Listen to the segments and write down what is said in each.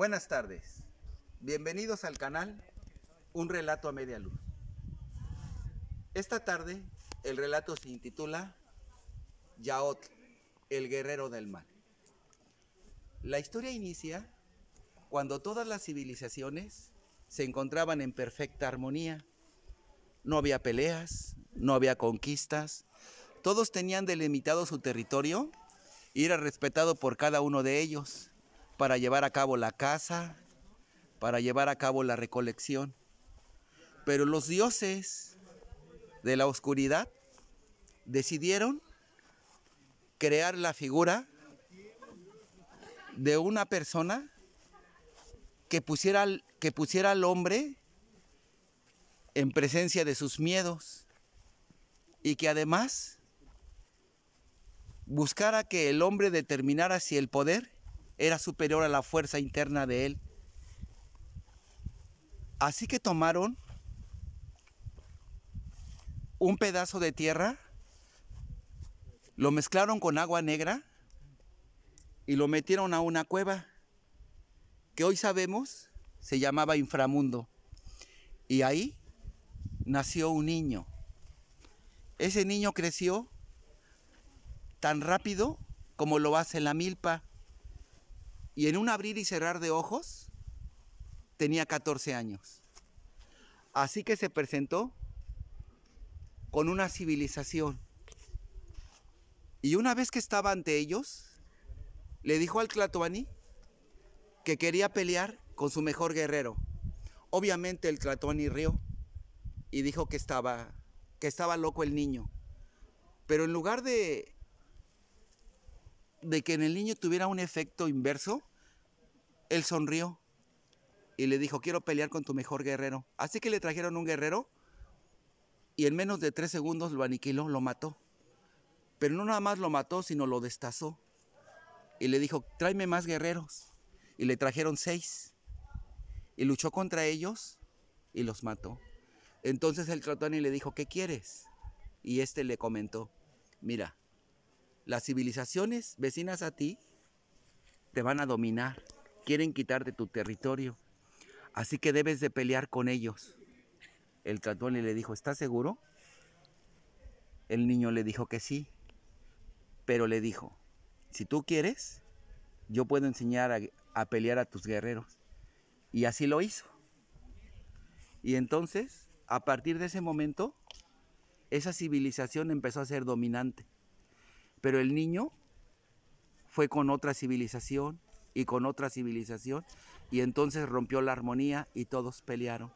Buenas tardes, bienvenidos al canal Un Relato a Media Luz. Esta tarde el relato se intitula Yaotl, el guerrero del mal. La historia inicia cuando todas las civilizaciones se encontraban en perfecta armonía. No había peleas, no había conquistas, todos tenían delimitado su territorio y era respetado por cada uno de ellos para llevar a cabo la caza, para llevar a cabo la recolección. Pero los dioses de la oscuridad decidieron crear la figura de una persona que pusiera al hombre en presencia de sus miedos y que además buscara que el hombre determinara si el poder era superior a la fuerza interna de él. Así que tomaron un pedazo de tierra, lo mezclaron con agua negra y lo metieron a una cueva que hoy sabemos se llamaba inframundo. Y ahí nació un niño. Ese niño creció tan rápido como lo hace la milpa. Y en un abrir y cerrar de ojos tenía 14 años. Así que se presentó con una civilización. Y una vez que estaba ante ellos, le dijo al Tlatoani que quería pelear con su mejor guerrero. Obviamente el Tlatoani rió y dijo que estaba loco el niño. Pero en lugar de que en el niño tuviera un efecto inverso, él sonrió y le dijo: quiero pelear con tu mejor guerrero. Así que le trajeron un guerrero y en menos de 3 segundos lo aniquiló, lo mató. Pero no nada más lo mató, sino lo destazó. Y le dijo: tráeme más guerreros. Y le trajeron 6. Y luchó contra ellos y los mató. Entonces el Tlatoani le dijo: ¿qué quieres? Y este le comentó: mira, las civilizaciones vecinas a ti te van a dominar, quieren quitarte tu territorio, así que debes de pelear con ellos. El Tlatoani le dijo: ¿estás seguro? El niño le dijo que sí, pero le dijo: si tú quieres, yo puedo enseñar a pelear a tus guerreros. Y así lo hizo. Y entonces, a partir de ese momento, esa civilización empezó a ser dominante. Pero el niño fue con otra civilización y con otra civilización, y entonces rompió la armonía y todos pelearon.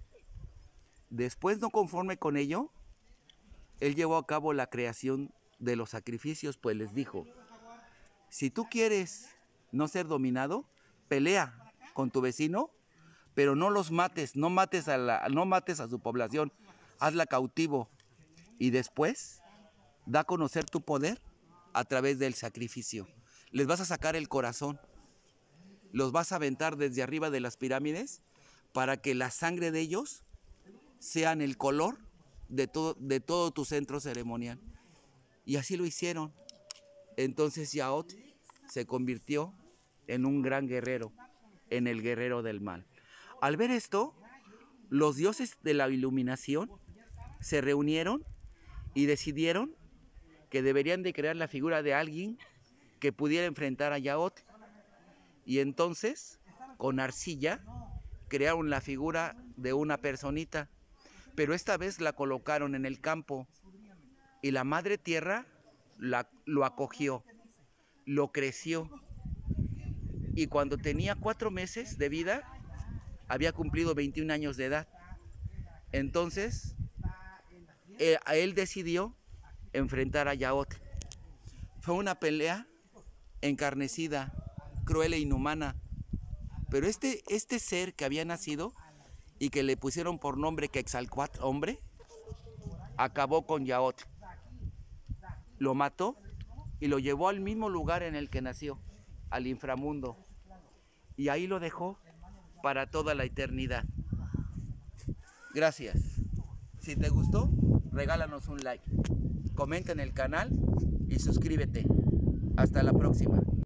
Después, no conforme con ello, él llevó a cabo la creación de los sacrificios, pues les dijo: si tú quieres no ser dominado, pelea con tu vecino, pero no los mates, no mates a su población, hazla cautivo, y después da a conocer tu poder a través del sacrificio. Les vas a sacar el corazón, los vas a aventar desde arriba de las pirámides para que la sangre de ellos sean el color de todo tu centro ceremonial. Y así lo hicieron. Entonces Yaotl se convirtió en un gran guerrero, en el guerrero del mal. Al ver esto, los dioses de la iluminación se reunieron y decidieron que deberían de crear la figura de alguien que pudiera enfrentar a Yaotl. Y entonces, con arcilla, crearon la figura de una personita, pero esta vez la colocaron en el campo y la madre tierra lo acogió, lo creció, y cuando tenía 4 meses de vida, había cumplido 21 años de edad. Entonces, él decidió enfrentar a Yaotl. Fue una pelea encarnecida, cruel e inhumana, pero este ser que había nacido y que le pusieron por nombre Quetzalcóatl, hombre, acabó con Yaotl. Lo mató y lo llevó al mismo lugar en el que nació, al inframundo, y ahí lo dejó para toda la eternidad. Gracias. Si te gustó, regálanos un like, comenta en el canal y suscríbete. Hasta la próxima.